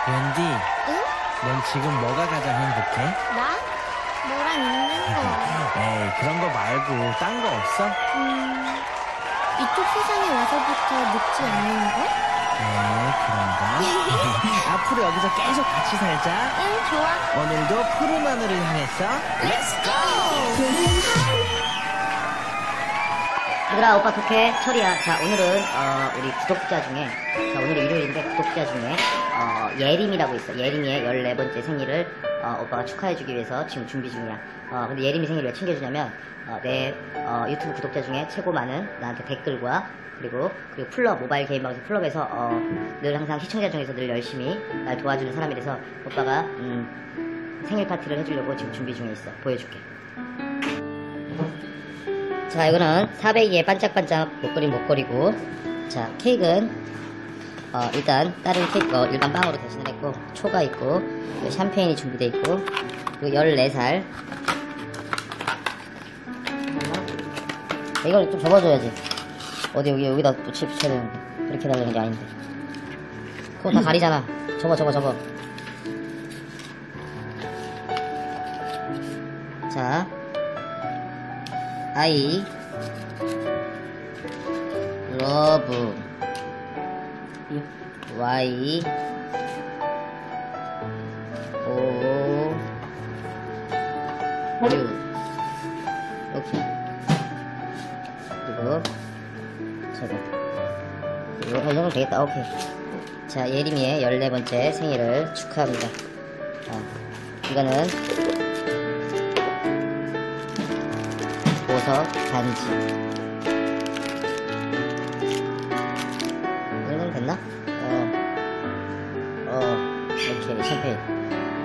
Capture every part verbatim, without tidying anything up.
웬디, 응? 넌 지금 뭐가 가장 행복해? 나? 너랑 있는 거. 에이, 그런 거 말고 딴 거 없어? 음, 이쪽 세상에 와서부터 늙지 않는 거? 에이, 그런가? 앞으로 여기서 계속 같이 살자. 응, 좋아. 오늘도 푸른 하늘을 향해서 Let's go! 얘들아, 오빠 독해. 철이야. 자, 오늘은 어, 우리 구독자 중에, 자, 오늘은 일요일인데 구독자 중에 어, 예림이라고 있어. 예림이의 열네 번째 생일을 어, 오빠가 축하해주기 위해서 지금 준비 중이야. 어, 근데 예림이 생일을 왜 챙겨주냐면 어, 내 어, 유튜브 구독자 중에 최고 많은 나한테 댓글과 그리고 그리고 플럽, 모바일 게임 방송 플럽에서 어, 늘 항상 시청자 중에서 늘 열심히 날 도와주는 사람이라서 오빠가 음, 생일 파티를 해주려고 지금 준비 중에 있어. 보여줄게. 자, 이거는 사백이의 반짝반짝 목걸이 목걸이고, 자, 케이크는 어, 일단 다른 케이크 어, 일반 빵으로 대신을 했고, 초가 있고, 샴페인이 준비되어 있고, 그리고 열네 살. 이걸 좀 접어줘야지. 어디 여기 여기다 붙이 붙여야 되는데 그렇게 달라는 게 아닌데. 그거 다 가리잖아. 접어 접어 접어. 자, I love Y O U. 오케이. 그리고 저거 이거 이 정도면 되겠다. 오케이. 자, 예림이의 열네 번째 생일을 축하합니다. 어, 이거는 보석 반지. 이 정도면 됐나? 어, 어, 오케이. 샴페인.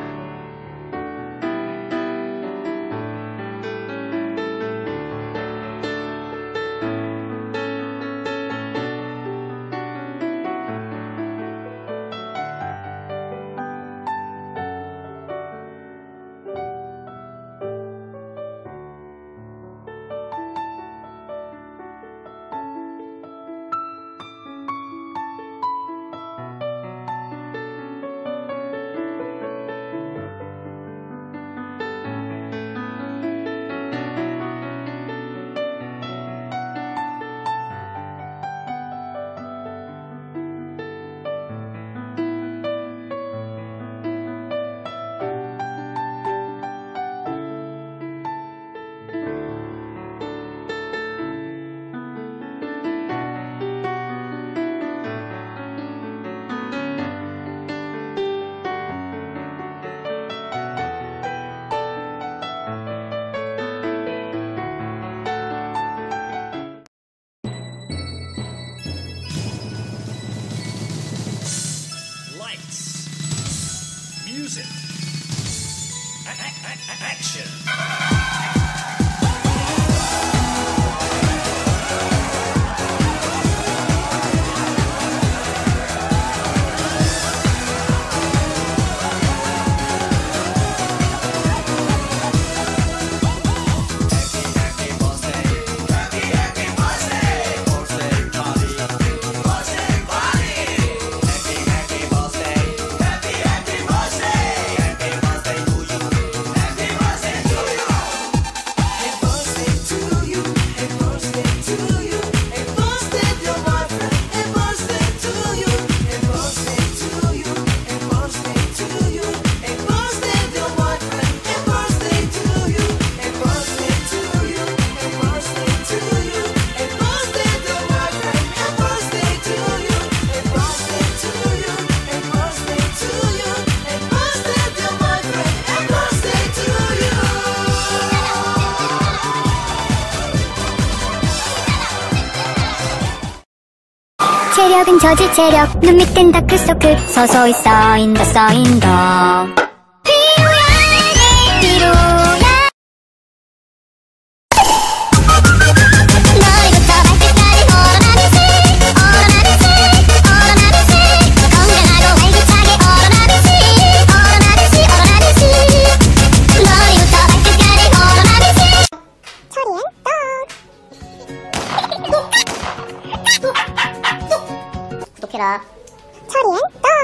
Music. Action. 체력은 저질 체력 눈 밑엔 다크서클 서서히 쌓인다 쌓인다 피로야 피로야 머리부터 발끝까지 얼어나듯이 얼어나듯이 얼어나듯이 건강하고 활기차게 얼어나듯이 얼어나듯이 얼어나듯이 머리부터 발끝까지 얼어나듯이 철이엔 떡 구독해라. 철이엔 떡.